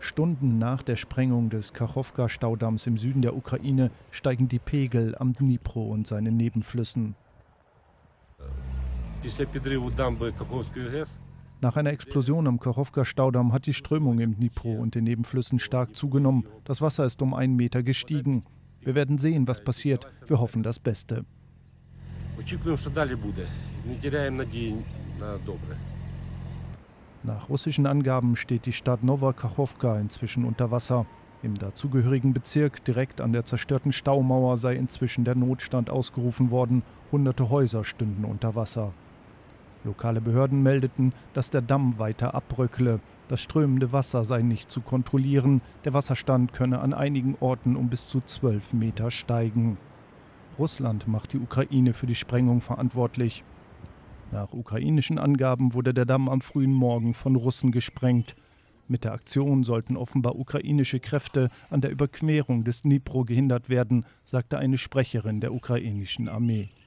Stunden nach der Sprengung des Kachowka-Staudamms im Süden der Ukraine steigen die Pegel am Dnipro und seinen Nebenflüssen. Nach einer Explosion am Kachowka-Staudamm hat die Strömung im Dnipro und den Nebenflüssen stark zugenommen. Das Wasser ist um 1 Meter gestiegen. Wir werden sehen, was passiert. Wir hoffen das Beste. Nach russischen Angaben steht die Stadt Nowa Kachowka inzwischen unter Wasser. Im dazugehörigen Bezirk, direkt an der zerstörten Staumauer, sei inzwischen der Notstand ausgerufen worden. Hunderte Häuser stünden unter Wasser. Lokale Behörden meldeten, dass der Damm weiter abbröckle. Das strömende Wasser sei nicht zu kontrollieren. Der Wasserstand könne an einigen Orten um bis zu 12 Meter steigen. Russland macht die Ukraine für die Sprengung verantwortlich. Nach ukrainischen Angaben wurde der Damm am frühen Morgen von Russen gesprengt. Mit der Aktion sollten offenbar ukrainische Kräfte an der Überquerung des Dnipro gehindert werden, sagte eine Sprecherin der ukrainischen Armee.